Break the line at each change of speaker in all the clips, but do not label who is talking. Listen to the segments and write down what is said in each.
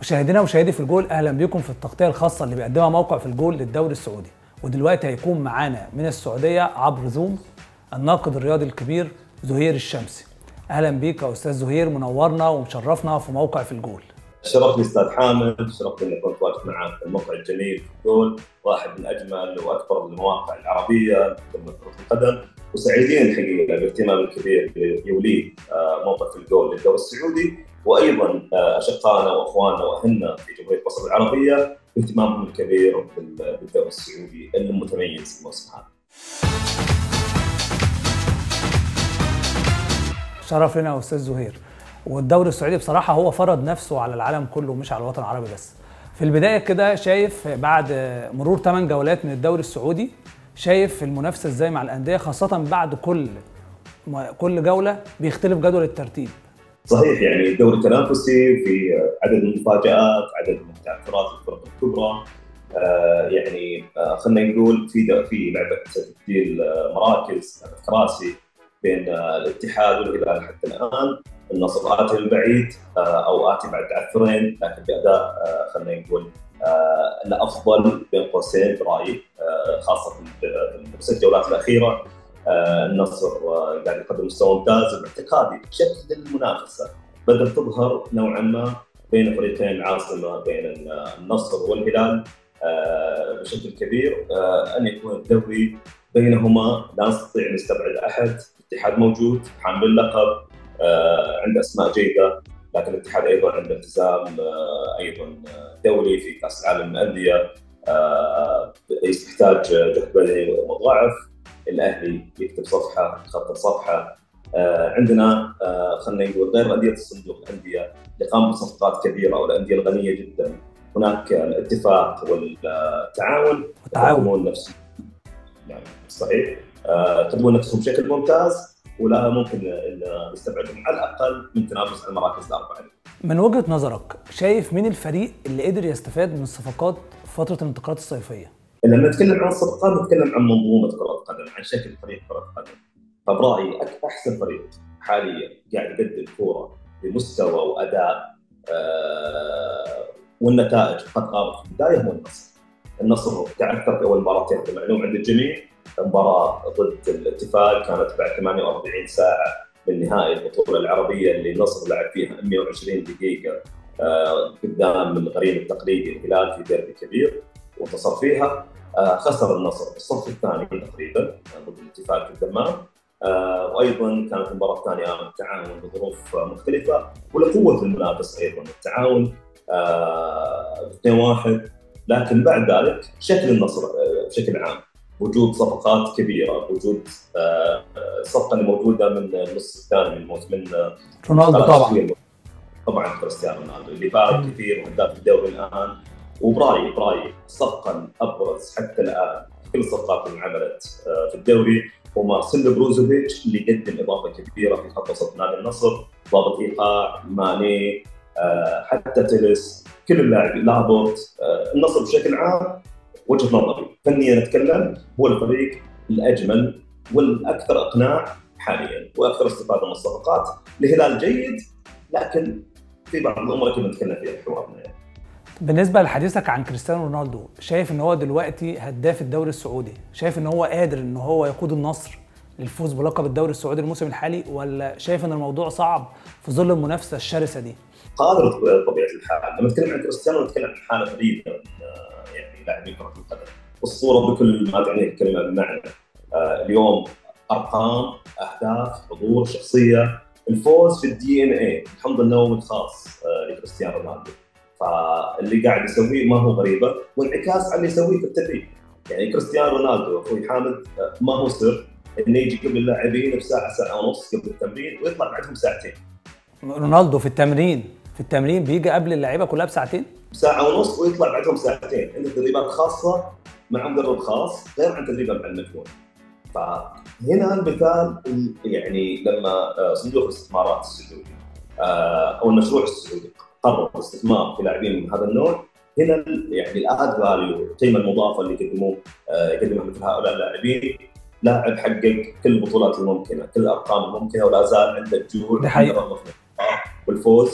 مشاهدينا ومشاهدي في الجول، اهلا بيكم في التغطيه الخاصه اللي بيقدمها موقع في الجول للدوري السعودي. ودلوقتي هيكون معانا من السعوديه عبر زوم الناقد الرياضي الكبير زهير الشمسي. اهلا بيك يا استاذ زهير، منورنا ومشرفنا في موقع في الجول.
شرفني استاذ حامد، شرفني اني كنت واقف معك في الموقع الجميل في الجول، واحد من اجمل واكبر المواقع العربيه في كره القدم، وسعيدين الحقيقه بالاهتمام الكبير اللي يوليه موقع في الجول للدوري السعودي، وايضا اشقائنا واخواننا واهلنا في جمهوريه مصر العربيه باهتمامهم الكبير بالدوري السعودي المتميز الموسم هذا.
شرف لنا يا استاذ زهير. والدوري السعودي بصراحه هو فرض نفسه على العالم كله مش على الوطن العربي بس. في البدايه كده شايف بعد مرور 8 جولات من الدوري السعودي، شايف المنافسه ازاي مع الانديه، خاصه بعد كل جوله بيختلف جدول الترتيب.
صحيح، يعني الدوري تنافسي في عدد من المفاجآت، عدد من التعثرات الفرق الكبرى. يعني خلينا نقول في لعبه تبديل مراكز، كراسي بين الاتحاد والهلال حتى الان. النصر آتي من بعيد او آتي بعد تعثرين، لكن باداء خلينا نقول الافضل بين قوسين برايي، خاصه في الجولات الاخيره. النصر قاعد يقدم مستوى ممتاز، باعتقادي شكل المنافسه بدأت تظهر نوعا ما بين فريقين العاصمه، بين النصر والهلال بشكل كبير. ان يكون الدوري بينهما لا نستطيع نستبعد احد. الاتحاد موجود حامل اللقب، عنده اسماء جيده، لكن الاتحاد ايضا عنده التزام ايضا دولي في كاس العالم للانديه، يحتاج جهد بدني مضاعف. الاهلي يكتب صفحه، يخطط صفحه. عندنا خلينا نقول غير انديه الصندوق، الانديه اللي قاموا بصفقات كبيره والانديه الغنيه جدا، هناك الاتفاق والتعاون يقدمون نفسهم، يعني صحيح يقدمون نفسهم بشكل ممتاز، ولا ممكن نستبعدهم على الاقل من تنافس على المراكز الاربعه.
من وجهه نظرك شايف مين الفريق اللي قدر يستفاد من الصفقات في فتره الانتقالات الصيفيه؟
لما نتكلم عن الصفقات نتكلم عن منظومه كره القدم، عن شكل فريق كره القدم. فبرايي احسن فريق حاليا قاعد يقدم كوره بمستوى واداء والنتائج قد غابت في البدايه هو النصر. النصر تعثر في اول مباراتين معلوم عند الجميع. مباراه ضد الاتفاق كانت بعد 48 ساعه من نهائي البطوله العربيه اللي النصر لعب فيها 120 دقيقه قدام الغريم التقليدي الهلال في ديربي كبير، وانتصر فيها. خسر النصر الصف الثاني تقريبا ضد الاتفاق في الدمام. وايضا كانت المباراه الثانيه تعاون بظروف مختلفه، ولقوه المنافس ايضا التعاون 2-1. لكن بعد ذلك شكل النصر بشكل عام، وجود صفقات كبيره، وجود الصفقه اللي موجوده من النص الثاني من موسم
رونالدو
طبعا كريستيانو رونالدو اللي فارق كثير وهداف الدوري الان. وبرايي الصفقه الابرز حتى الان في كل الصفقات اللي انعملت في الدوري هو مارسيلو بروزوفيتش، اللي قدم اضافه كبيره في خط وسط نادي النصر، ضابط ايقاع، ماني، حتى تيلس، كل اللاعبين، لابورت. النصر بشكل عام وجهه نظري فنيا نتكلم هو الفريق الاجمل والاكثر اقناع حاليا واكثر استفاده من الصفقات. الهلال جيد، لكن في بعض الامور كنا نتكلم فيها في حوارنا. يعني
بالنسبه لحديثك عن كريستيانو رونالدو، شايف ان هو دلوقتي هداف الدوري السعودي، شايف ان هو قادر ان هو يقود النصر للفوز بلقب الدوري السعودي الموسم الحالي، ولا شايف ان الموضوع صعب في ظل المنافسه الشرسه دي؟
قادر بطبيعه الحال. لما نتكلم عن كريستيانو نتكلم عن حاله فريده من يعني لاعبين كره القدم، والصوره بكل ما تعنيه الكلمه بمعنى. اليوم ارقام، اهداف، حضور، شخصيه، الفوز في الدي ان اي، الحمض النووي الخاص لكريستيانو رونالدو. فاللي قاعد يسويه ما هو غريبه، وانعكاس على اللي يسويه في التدريب. يعني كريستيانو رونالدو اخوي حامد ما هو سر انه يجي قبل اللاعبين بساعه ساعه ونص قبل التمرين، ويطلع بعدهم ساعتين.
رونالدو في التمرين بيجي قبل اللعيبه كلها بساعتين،
ساعه ونص، ويطلع بعدهم ساعتين. عنده تدريبات خاصه مع مدرب خاص غير عن تدريبه مع المجموعه. فهنا المثال، يعني لما صندوق الاستثمارات السعودي او المشروع السعودي قرر الاستثمار في لاعبين من هذا النوع، هنا يعني الاد فاليو، القيمه المضافه اللي يقدمها مثل هؤلاء اللاعبين. لاعب حقق كل البطولات الممكنه، كل الارقام الممكنه، ولا زال عنده الجهود والفوز.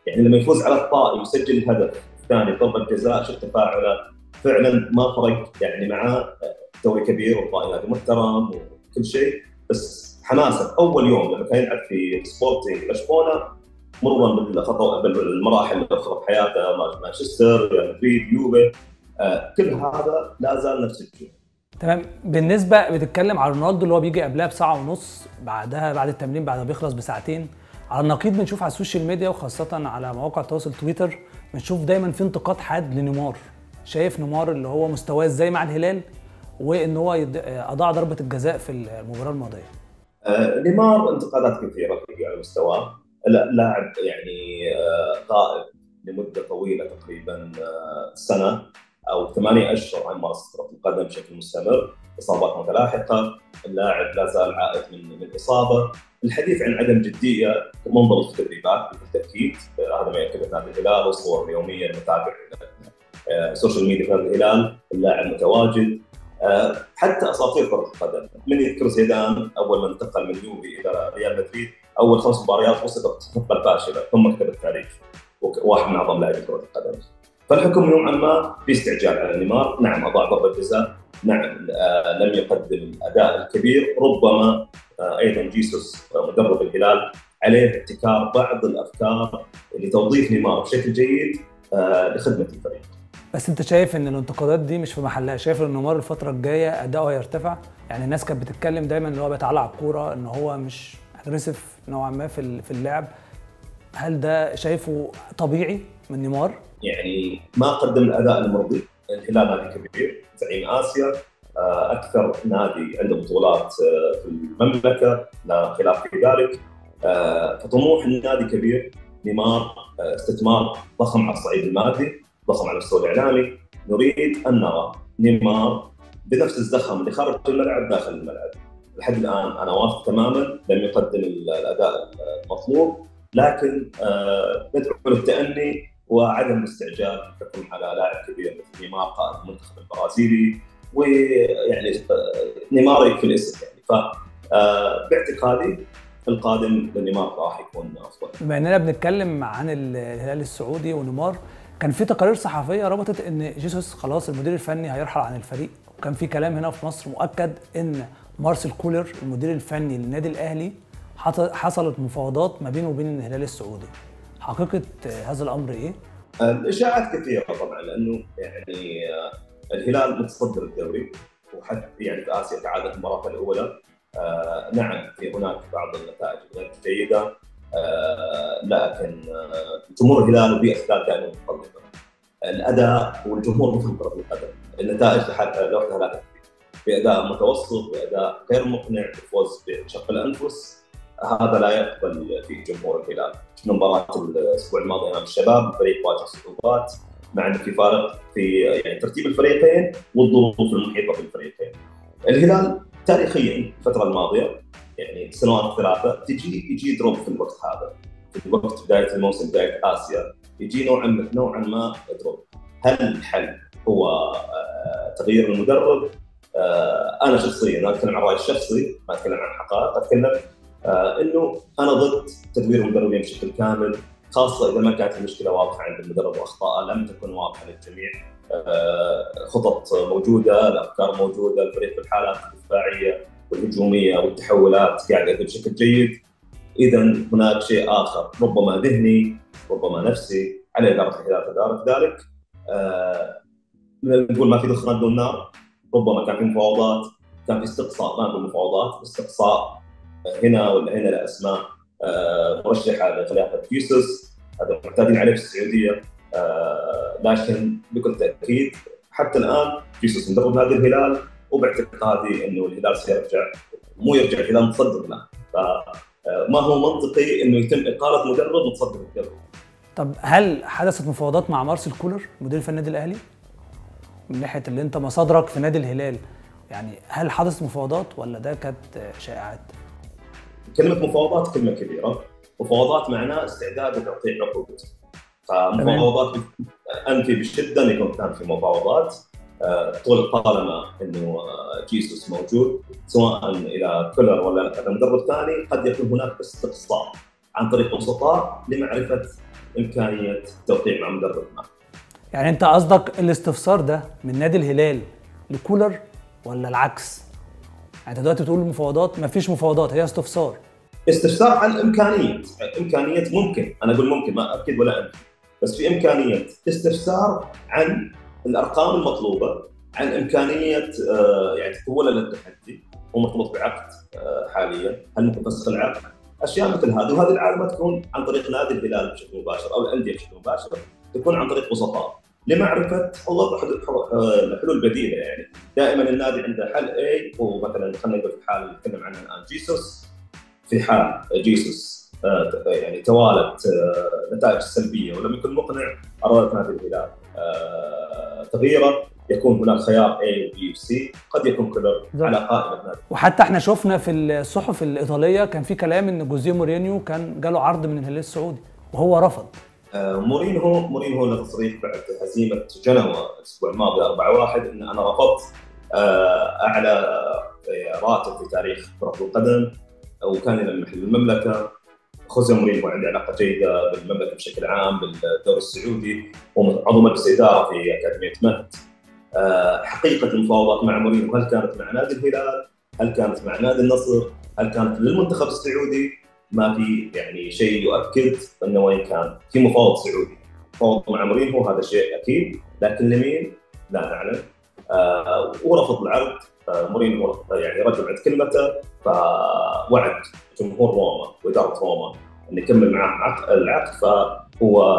يعني لما يفوز على الطائي ويسجل الهدف الثاني ضربه جزاء، شفت تفاعله فعلا ما فرق يعني معاه. دوري كبير والطائي نادي محترم وكل شيء، بس حماسه اول يوم لما كان يلعب في سبورتنج لشبونه مرورا بالمراحل الاخرى في حياته، مانشستر، ريال مدريد، يوفي، كل هذا لا زال نفس الجو.
تمام. بالنسبه بتتكلم على رونالدو اللي هو بيجي قبلها بساعه ونص، بعدها بعد التمرين بعدها بيخلص بساعتين. على النقيض بنشوف على السوشيال ميديا وخاصه على مواقع التواصل تويتر بنشوف دايما في انتقاد حاد لنيمار. شايف نيمار اللي هو مستواه ازاي مع الهلال، وان هو اضاع ضربه الجزاء في المباراه الماضيه؟
نيمار انتقادات كثيره على مستواه، لاعب يعني غائب لمده طويله تقريبا سنه او 8 اشهر عن ممارسه كره القدم بشكل مستمر، اصابات متلاحقه، اللاعب لا زال عائد من الاصابه، الحديث عن عدم جديه منضبط في التدريبات بالتاكيد، هذا ما يؤكد نادي الهلال، والصور اليوميه المتابع السوشيال ميديا في نادي الهلال، اللاعب متواجد. حتى اساطير كره القدم من يذكر زيدان اول ما انتقل من يوفي الى ريال مدريد، اول 5 مباريات وصفت خطه فاشله ثم كتب التاريخ، واحد من اعظم لاعبي كره القدم. فالحكم نوعا ما باستعجال على نيمار، نعم اضاع ضربه جزاء، نعم لم يقدم الاداء الكبير، ربما ايضا جيسوس مدرب الهلال عليه ابتكار بعض الافكار لتوظيف نيمار بشكل جيد لخدمه الفريق.
بس انت شايف ان الانتقادات دي مش في محلها؟ شايف ان نيمار الفتره الجايه اداؤه هيرتفع؟ يعني الناس كانت بتتكلم دايما ان هو بيتعلق على الكوره، ان هو مش اجريسيف نوعا ما في اللعب. هل ده شايفه طبيعي من نيمار؟
يعني ما قدم الاداء المرضي. الهلال نادي كبير زعيم اسيا، اكثر نادي عنده بطولات في المملكه، لا خلاف في ذلك، فطموح النادي كبير. نيمار استثمار ضخم على الصعيد المادي، ضخم على المستوى الاعلامي. نريد ان نرى نيمار بنفس الزخم اللي خارج الملعب داخل الملعب. لحد الان انا واثق تماما لم يقدم الاداء المطلوب، لكن ندعو للتأني وعدم الاستعجال في على لاعب كبير مثل نيمار قائد المنتخب البرازيلي، ويعني نيمار يكفي الاسم يعني. فباعتقادي القادم لنيمار راح يكون افضل.
بما اننا بنتكلم عن الهلال السعودي ونيمار، كان في تقارير صحفيه ربطت ان جيسوس خلاص المدير الفني هيرحل عن الفريق، وكان في كلام هنا في مصر مؤكد ان مارسيل كولر المدير الفني للنادي الاهلي حصلت مفاوضات ما بينه وبين الهلال السعودي. حقيقه هذا الامر ايه؟
الاشاعات كثيره طبعا، لانه يعني الهلال متصدر الدوري، وحتى يعني في اسيا كعاده المباراه الاولى. نعم في هناك بعض النتائج غير جيده، لكن جمهور الهلال وبيئه الهلال دائما متطلبه. الاداء والجمهور مثل كره القدم، النتائج لوحدها لا تكفي. باداء متوسط، باداء غير مقنع، بفوز بشق الانفس، هذا لا يقبل فيه جمهور الهلال. شفنا مباراه الاسبوع الماضي امام الشباب، الفريق واجه صعوبات، مع انه في فارق في يعني ترتيب الفريقين والظروف المحيطه بالفريقين. الهلال تاريخيا الفتره الماضيه يعني سنوات 3 يجي دروب في الوقت هذا، في الوقت بدايه الموسم، بدايه اسيا يجي نوعا ما دروب. هل الحل هو تغيير المدرب؟ انا شخصيا، انا اتكلم عن رايي الشخصي، ما اتكلم عن حقائق، اتكلم انه انا ضد تدوير المدربين بشكل كامل، خاصه اذا ما كانت المشكله واضحه عند المدرب واخطاءه لم تكن واضحه للجميع. خطط موجوده، الافكار موجوده، الفريق في الحالات الدفاعيه والهجوميه والتحولات قاعد يأدي بشكل جيد. اذا هناك شيء اخر ربما ذهني، ربما نفسي، على اداره الهلال اداره ذلك. نقول ما في دخان دون نار، ربما كان في مفاوضات، كان في استقصاء، ما نقول مفاوضات، استقصاء هنا ولا هنا لاسماء مرشحه لخلافه جيسوس، هذا معتادين عليه في السعوديه. لكن بكل تاكيد حتى الان جيسوس مدرب نادي الهلال، وباعتقادي انه الهلال سيرجع، مو يرجع الهلال متصدر له، فما هو منطقي انه يتم اقاله مدرب متصدر الدوري.
طب هل حدثت مفاوضات مع مارسيل كولر مدير فني النادي الاهلي؟ من ناحيه اللي انت مصادرك في نادي الهلال، يعني هل حدثت مفاوضات ولا ده كانت شائعات؟
كلمه مفاوضات كلمه كبيره، مفاوضات معناه استعداد لتوقيع عقود. فمفاوضات انفي بشده ان يكون كان في مفاوضات طالما انه جيسوس موجود، سواء الى كولر ولا مدرب ثاني، قد يكون هناك استقصاء عن طريق وسطاء لمعرفه امكانيه التوقيع مع مدرب ما.
يعني انت قصدك الاستفسار ده من نادي الهلال لكولر ولا العكس؟ يعني انت دلوقتي بتقول المفاوضات، مفيش مفاوضات، هي استفسار.
استفسار عن امكانيه ممكن، انا اقول ممكن ما اكد ولا انكر، بس في امكانيه استفسار عن الارقام المطلوبه، عن امكانيه يعني تطويل للتحدي، هو مرتبط بعقد حاليا، هل ممكن فسخ العقد؟ اشياء مثل هذه، وهذه العاده ما تكون عن طريق نادي الهلال بشكل مباشر او الانديه بشكل مباشر، تكون عن طريق وسطاء لمعرفه وضع حلول بديله. يعني دائما النادي عنده حل A، ومثلا خلينا نقول في حال نتكلم عنها الان جيسوس، في حال جيسوس يعني توالت نتائج سلبيه ولم يكن مقنع، ارادت نادي الهلال تغييره، يكون هناك خيار A و B و C، قد يكون كولر على قائمه نادي.
وحتى احنا شفنا في الصحف الايطاليه كان في كلام ان جوزيه مورينيو كان جاله عرض من الهلال السعودي وهو رفض.
مورينيو له تصريح بعد هزيمه جنوة الاسبوع الماضي 4-1 ان انا رفضت اعلى راتب في تاريخ كره القدم، وكان يلمح للمملكه. خوزيه مورينيو عنده علاقه جيده بالمملكه بشكل عام، بالدوري السعودي، وعضو مجلس اداره في اكاديميه مهد. حقيقه المفاوضات مع مورينيو هل كانت مع نادي الهلال؟ هل كانت مع نادي النصر؟ هل كانت للمنتخب السعودي؟ ما في يعني شيء يؤكد انه وين كان في مفاوض سعودي. مفاوض مع مورينيو هذا شيء اكيد، لكن لمين؟ لا نعلم. ورفض العرض. مورينيو يعني رجل عند كلمته، فوعد جمهور روما واداره روما انه يكمل معه العقد، فهو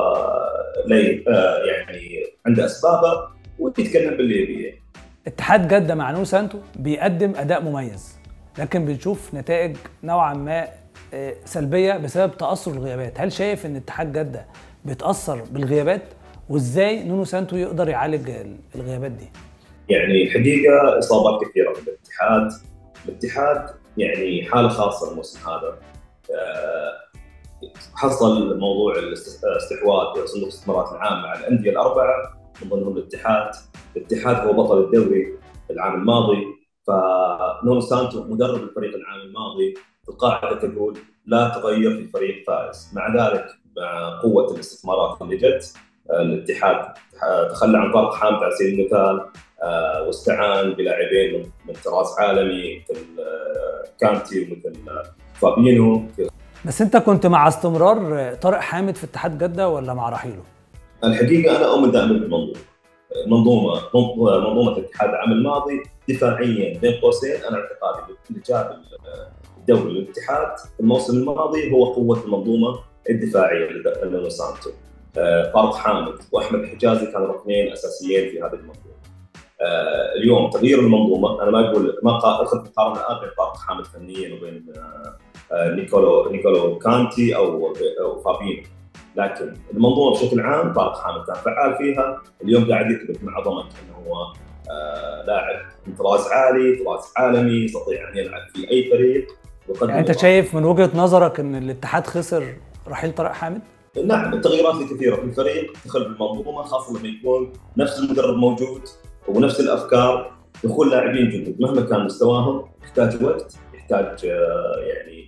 يعني عنده اسبابه ويتكلم باللي يبيه.
اتحاد جده مع نونو سانتو بيقدم اداء مميز، لكن بنشوف نتائج نوعا ما سلبيه بسبب تاثر الغيابات. هل شايف ان اتحاد جده بيتاثر بالغيابات؟ وازاي نونو سانتو يقدر يعالج الغيابات دي؟
يعني الحقيقه اصابات كثيره في الاتحاد يعني حاله خاصه الموسم هذا. حصل موضوع الاستحواذ صندوق الاستثمارات العامه على الانديه الاربعه، من ضمنهم الاتحاد هو بطل الدوري العام الماضي، فنونو سانتو مدرب الفريق العام الماضي، القاعده تقول لا تغير في فريق فائز. مع ذلك مع قوه الاستثمارات اللي جت، الاتحاد تخلى عن طارق حامد على سبيل المثال، واستعان بلاعبين من طراز عالمي مثل كانتي ومثل فابينو.
بس انت كنت مع استمرار طارق حامد في اتحاد جده ولا مع رحيله؟
الحقيقه انا اؤمن دائما منظومه الاتحاد العام الماضي دفاعيا بين قوسين. انا اعتقادي اللي جاب الدوري للاتحاد الموسم الماضي هو قوه المنظومه الدفاعيه لنونو سانتو. طارق حامد واحمد حجازي كانوا ركنين اساسيين في هذه المنظومه. اليوم تغيير المنظومه، انا ما اقول ما اخذ مقارنه بين طارق حامد فنيا وبين نيكولو كانتي او فابينو، لكن المنظومه بشكل عام طارق حامد كان فعال فيها. اليوم قاعد يثبت مع عظمه انه هو لاعب من طراز عالي، طراز عالمي، يستطيع ان يلعب في اي فريق.
يعني انت شايف من وجهه نظرك ان الاتحاد خسر رحيل طارق حامد؟
نعم، التغييرات الكثيره في الفريق تدخل بالمنظومه، خاصه لما يكون نفس المدرب موجود ونفس الافكار. دخول لاعبين جدد مهما كان مستواهم يحتاج وقت، يحتاج يعني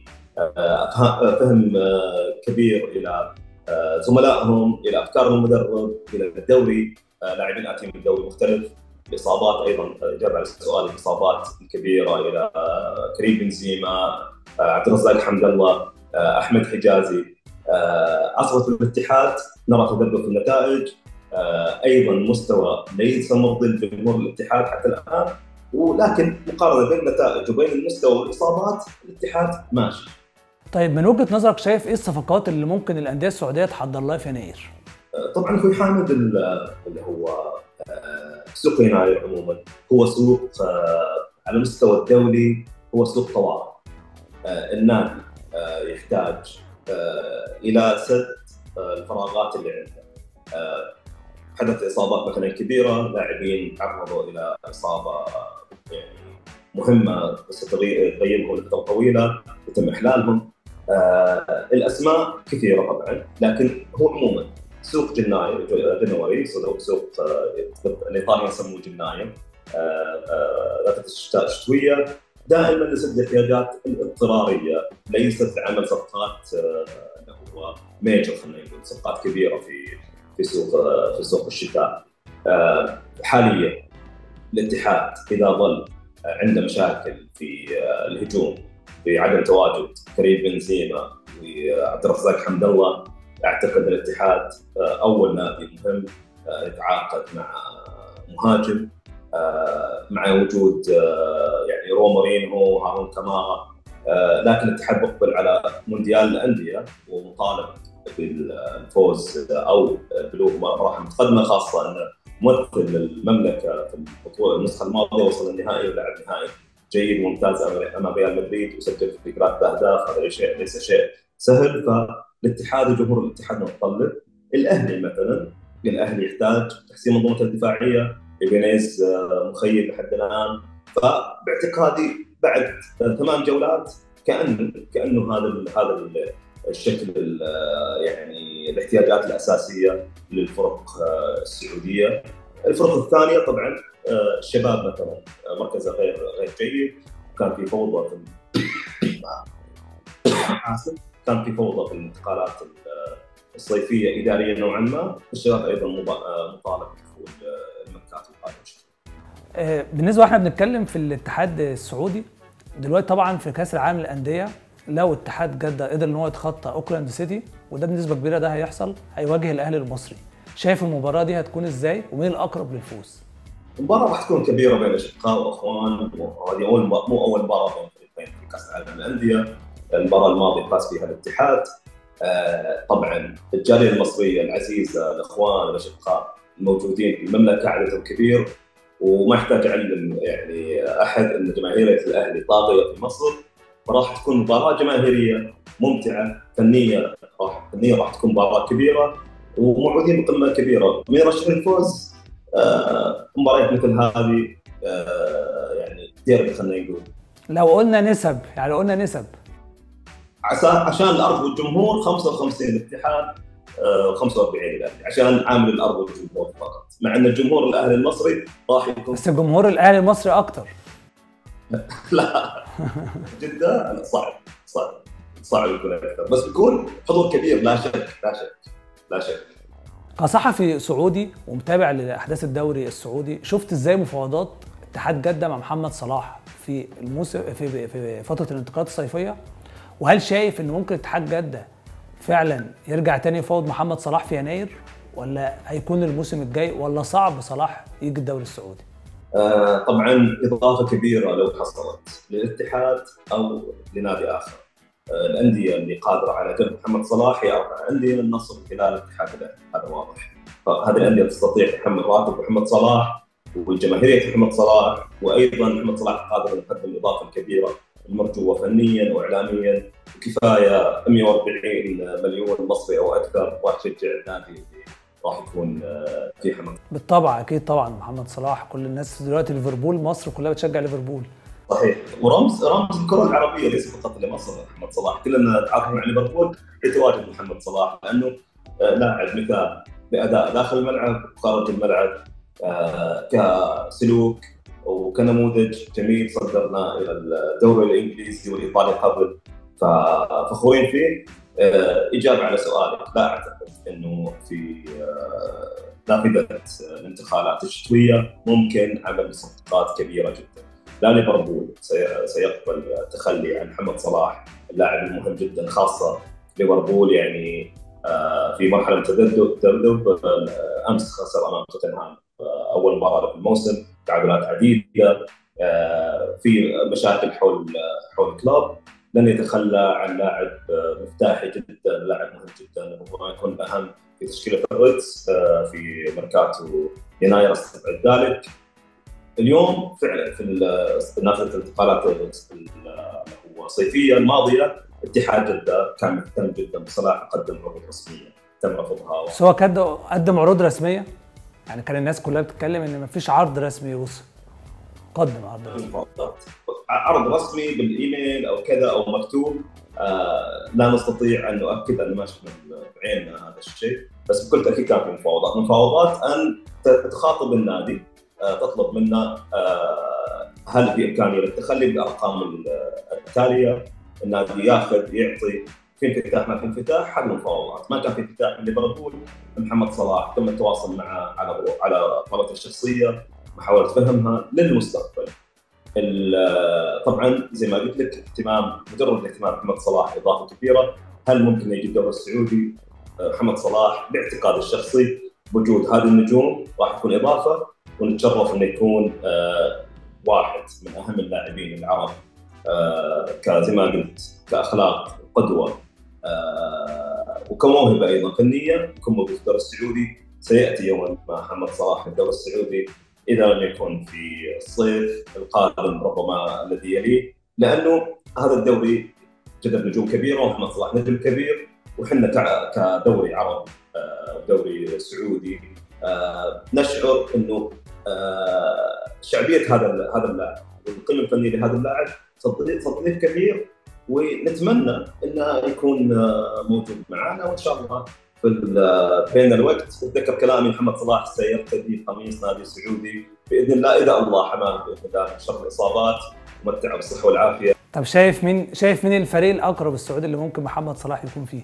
فهم كبير الى زملائهم، الى افكار المدرب، الى الدوري. لاعبين اتين من دوري مختلف، الاصابات ايضا جاب على السؤال، الاصابات الكبيره الى كريم بنزيما، عبد الرزاق حمد الله، احمد حجازي، اصبت الاتحاد نرى تذبذب في النتائج. ايضا مستوى ليس مرضي لجمهور الاتحاد حتى الان، ولكن مقارنه بين النتائج وبين المستوى والاصابات الاتحاد ماشي.
طيب من وجهه نظرك شايف ايه الصفقات اللي ممكن الانديه السعوديه تحضر لها في يناير؟
طبعا اخوي حامد اللي هو سوق يناير عموما هو سوق على المستوى الدولي، هو سوق طوارئ. النادي يحتاج الى سد الفراغات اللي عنده. حدث اصابات مثلا كبيره، لاعبين تعرضوا الى اصابه يعني مهمه ستغيبهم لفتره طويله يتم احلالهم. الاسماء كثيره طبعا، لكن هو عموما سوق جنوري، سوق الايطاليين يسموه جناير، فتره الشتاء الشتويه، دائما لسد الاحتياجات الاضطراريه، ليست لعمل صفقات هو ميجر، خلينا نقول صفقات كبيره في سوق الشتاء. حاليا الاتحاد اذا ظل عنده مشاكل في الهجوم، في عدم تواجد كريم بنزيما وعبد الرزاق حمد الله، اعتقد الاتحاد اول نادي مهم يتعاقد مع مهاجم مع وجود يعني رومارينهو وهارون كامارا. لكن الاتحاد مقبل على مونديال الانديه ومطالب بالفوز او بلوغ مراحل متقدمه، خاصه ان ممثل المملكه في البطوله النسخه الماضيه وصل النهائي ولعب نهائي جيد وممتاز امام ريال مدريد وسجل في 3 اهداف. هذا شيء ليس شيء سهل. فالاتحاد وجمهور الاتحاد متطلب. الاهلي يحتاج تحسين منظومته الدفاعيه. ايبانيز مخيب لحد الان. فباعتقادي بعد 8 جولات كانه هذا الشكل يعني الاحتياجات الاساسيه للفرق السعوديه. الفرق الثانيه طبعا الشباب مثلا مركزه غير جيد، كان في فوضى كان في فوضى في الانتقالات الصيفيه اداريا نوعا ما. الشباب ايضا مطالب بدخول الميركاتو القادم.
بالنسبه احنا بنتكلم في الاتحاد السعودي دلوقتي، طبعا في كاس العالم للانديه لو اتحاد جده قدر ان هو يتخطى اوكلاند سيتي، وده بنسبه كبيره ده هيحصل، هيواجه الاهلي المصري. شايف المباراه دي هتكون ازاي ومين الاقرب للفوز؟
المباراه راح تكون كبيره بين اشقاء واخوان، وهذه مو اول مباراه بين فريقين في كاس العالم للانديه. المباراه الماضيه فاز فيها الاتحاد. طبعا الجاليه المصريه العزيزه، الاخوان الاشقاء الموجودين في المملكه عددهم كبير، وما يحتاج اعلم يعني احد ان جماهيريه الاهلي طاغيه في مصر. فراح تكون مباراه جماهيريه ممتعه، فنيه راح تكون مباراه كبيره وموعودين بقمه كبيره. مين يرشح الفوز؟ مباريات مثل هذه يعني ديربي خلينا نقول.
لو قلنا نسب، يعني لو قلنا نسب
عشان الارض والجمهور 55 الاتحاد 45 الاهلي، عشان عامل الارض والجمهور فقط، مع ان الجمهور الاهلي المصري راح يكون،
بس الجمهور الاهلي المصري اكتر.
لا جدا صعب يكون اكثر، بس بيكون حضور كبير لا شك.
كصحفي سعودي ومتابع لاحداث الدوري السعودي، شفت ازاي مفاوضات اتحاد جده مع محمد صلاح في الموسم في فتره الانتقالات الصيفيه؟ وهل شايف ان ممكن اتحاد جده فعلا يرجع تاني يفاوض محمد صلاح في يناير، ولا هيكون الموسم الجاي، ولا صعب صلاح يجي الدوري السعودي؟
طبعا اضافه كبيره لو حصلت للاتحاد او لنادي اخر. الانديه اللي قادره على جلب محمد صلاح هي 4 انديه، النصر، الهلال، الاتحاد، هذا واضح. فهذه الانديه تستطيع تحمل راتب محمد صلاح وجماهيريه محمد صلاح، وايضا محمد صلاح قادر ان يقدم الاضافه الكبيره المرجوه فنيا واعلاميا. كفايه 140 مليون مصري او اكثر راح تشجع النادي اللي راح يكون في حمد.
بالطبع اكيد طبعا محمد صلاح، كل الناس دلوقتي ليفربول، مصر كلها بتشجع ليفربول.
صحيح، ورمز الكره العربيه ليس فقط لمصر. محمد صلاح كلنا نتعاطف مع ليفربول يتواجد محمد صلاح، لانه لاعب مثال باداء داخل الملعب وخارج الملعب، كسلوك وكنموذج جميل صدرنا الى الدوري الانجليزي والايطالي قبل، ففخورين فيه. اجابه على سؤالك، لا اعتقد انه في نافذه الانتقالات الشتويه ممكن عمل صفقات كبيره جدا. لا ليفربول سيقبل التخلي عن محمد صلاح، اللاعب المهم جدا، خاصه ليفربول يعني في مرحله تذبذب. امس خسر امام توتنهام اول مباراه في الموسم، تعادلات عديده، في مشاكل حول كلوب. لن يتخلى عن لاعب مفتاحي جدا، لاعب مهم جدا، وربما يكون اهم في تشكيله الريدز في ميركاتو يناير استبعد ذلك. اليوم فعلا في نافذه الانتقالات الصيفيه الماضيه اتحاد جده كان مهتم جدا بصلاح، قدم عروض رسميه تم رفضها.
بس هو قدم عروض رسميه، يعني كان الناس كلها بتتكلم ان مفيش عرض رسمي يوصل. قدم عرض رسمي،
عرض رسمي بالايميل او كذا او مكتوب. لا نستطيع ان نؤكد ان ما شفنا بعيننا هذا الشيء، بس بكل تاكيد كان في مفاوضات ان تخاطب النادي، تطلب منا هل في امكانيه للتخلي بالارقام التاليه. النادي ياخذ يعطي في انفتاح ما في انفتاح، هذه المفاوضات. ما كان في انفتاح من ليفربول، محمد صلاح تم التواصل معه على طلبته الشخصيه، محاوله فهمها للمستقبل. طبعا زي ما قلت لك، مجرد اهتمام محمد صلاح اضافه كبيره. هل ممكن يجي الدوري السعودي؟ محمد صلاح باعتقادي الشخصي وجود هذه النجوم راح يكون اضافه، ونتشرف انه يكون واحد من اهم اللاعبين العرب، زي ما قلت كاخلاق قدوه، وكموهبه ايضا فنيه، يكون موجود في الدوري السعودي. سياتي يوما ما محمد صلاح في الدوري السعودي، اذا لم يكن في الصيف القادم ربما الذي يليه، لانه هذا الدوري جذب نجوم كبيره، ومحمد صلاح نجم كبير، وحنا كدوري عربي دوري سعودي نشعر انه شعبيه هذا اللاعب والقيمه الفنيه لهذا اللاعب تضيف كبير، ونتمنى انه يكون موجود معنا. وان شاء الله بين الوقت اتذكر كلامي، محمد صلاح سيرتدي قميص نادي سعودي باذن الله، اذا الله حماه باذن الله من شر الاصابات، ومتعه بالصحه والعافيه.
طب شايف مين الفريق الاقرب السعودي اللي ممكن محمد صلاح يكون فيه؟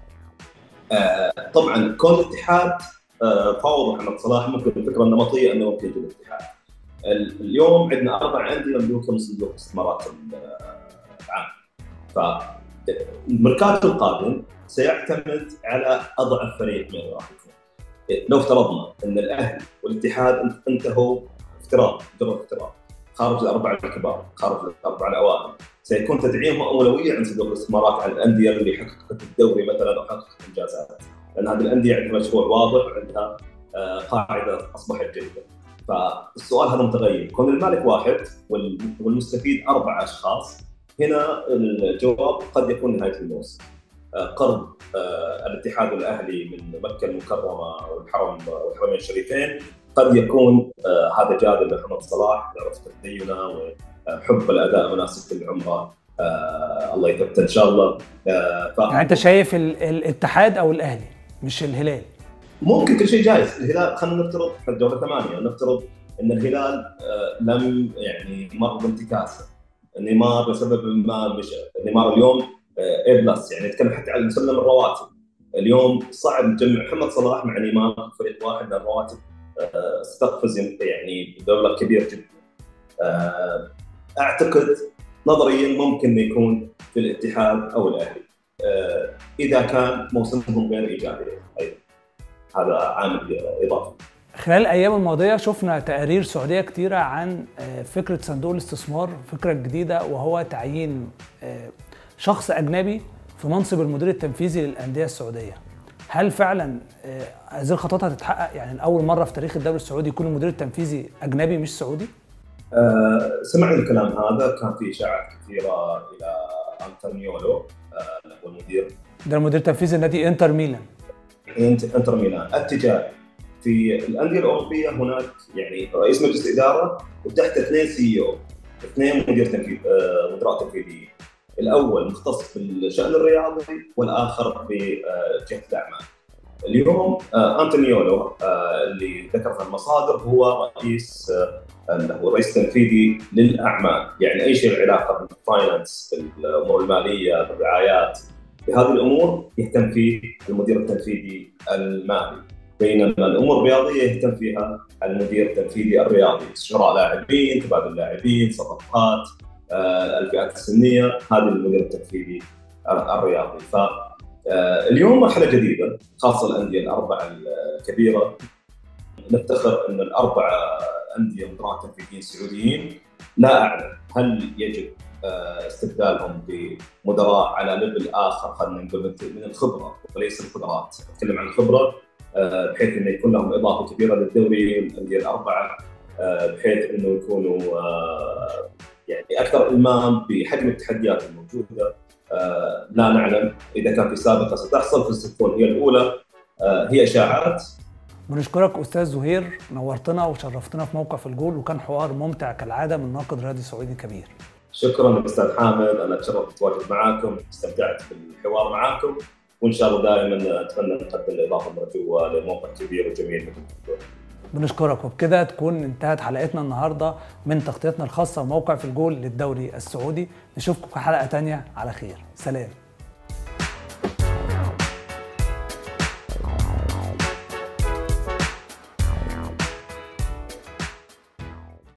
طبعا كون الاتحاد فاوض محمد صلاح، ممكن الفكره النمطيه انه ممكن يجي الاتحاد. اليوم عندنا 4 انديه مملوكه من صندوق الاستثمارات العام، فالميركاتو القادم سيعتمد على اضعف فريق من راح يكون. لو افترضنا ان الاهلي والاتحاد انتهوا افتراض خارج الاربعه الكبار، خارج الاربعه الاوائل، سيكون تدعيمهم اولويه عند صندوق الاستثمارات على الانديه اللي حققت الدوري مثلا او حققت انجازات، لان هذه الانديه عندها مشروع واضح وعندها قاعده اصبحت جيده. فالسؤال هذا متغير، كون المالك واحد والمستفيد 4 اشخاص، هنا الجواب قد يكون نهايه الموسم. قرض الاتحاد والاهلي من مكه المكرمه والحرمين الشريفين قد يكون هذا جاذب لمحمد صلاح، يعرف تدينه وحب الاداء مناسب للعمره، الله يثبت ان شاء الله.
يعني انت شايف الاتحاد او الاهلي مش الهلال؟
ممكن كل شيء جايز. الهلال خلينا نفترض في الدوري 8، نفترض ان الهلال لم مر بانتكاسه، نيمار لسبب ما مشى. نيمار اليوم A+، يعني نتكلم حتى على مسلم الرواتب. اليوم صعب نجمع محمد صلاح مع نيمار في فريق واحد، لان الرواتب استقفز مبلغ كبير جدا. اعتقد نظريا ممكن يكون في الاتحاد او الاهلي اذا كان موسمهم غير ايجابي ايضا، هذا عامل اضافي.
خلال الايام الماضيه شفنا تقارير سعوديه كتيره عن فكره صندوق الاستثمار، فكره جديده، وهو تعيين شخص اجنبي في منصب المدير التنفيذي للانديه السعوديه. هل فعلا هذه الخطوات هتتحقق؟ يعني اول مره في تاريخ الدوري السعودي يكون المدير التنفيذي اجنبي مش سعودي؟
سمعنا الكلام هذا، كان في اشاعات كثيره الى انتونيولو والمدير
ده المدير التنفيذي لنادي انتر ميلان التجاري.
في الانديه الاوروبيه هناك رئيس مجلس اداره وتحت 2 CEO، 2 مدراء تنفيذيين. الاول مختص بالشان الرياضي والاخر بجهه الاعمال. اليوم انتونيولو اللي ذكر في المصادر هو رئيس التنفيذي للاعمال، يعني اي شيء له علاقه بالفاينانس، بالامور الماليه، بالرعايات، بهذه الامور يهتم فيه المدير التنفيذي المالي، بينما الامور الرياضيه يهتم فيها المدير التنفيذي الرياضي، شراء لاعبين، تبادل لاعبين، صفقات، الفئات السنيه، هذا المدير التنفيذي الرياضي. فاليوم مرحله جديده خاصه الانديه الاربعه الكبيره. نفتخر ان الاربعه انديه مدراء تنفيذيين سعوديين. لا اعلم هل يجب استبدالهم بمدراء على ليفل اخر، خلينا نقول من الخبره وليس القدرات. اتكلم عن الخبره بحيث انه يكون لهم اضافه كبيره للدوري الانديه الاربعه، بحيث انه يكونوا اكثر المام بحجم التحديات الموجوده. لا نعلم اذا كان في سابقه ستحصل فستكون هي الاولى، هي اشاعات.
بنشكرك استاذ زهير، نورتنا وشرفتنا في موقع في الجول، وكان حوار ممتع كالعاده من ناقد رياضي سعودي كبير.
شكرا استاذ حامد، انا تشرفت بتواجد معاكم، استمتعت بالحوار معاكم، وان شاء الله دائما اتمنى نقدم الاضافه المرجوه لموقع كبير وجميل مثل الجول.
بنشكرك، وبكده تكون انتهت حلقتنا النهارده من تغطيتنا الخاصه بموقع في الجول للدوري السعودي. نشوفكم في حلقه ثانيه على خير، سلام.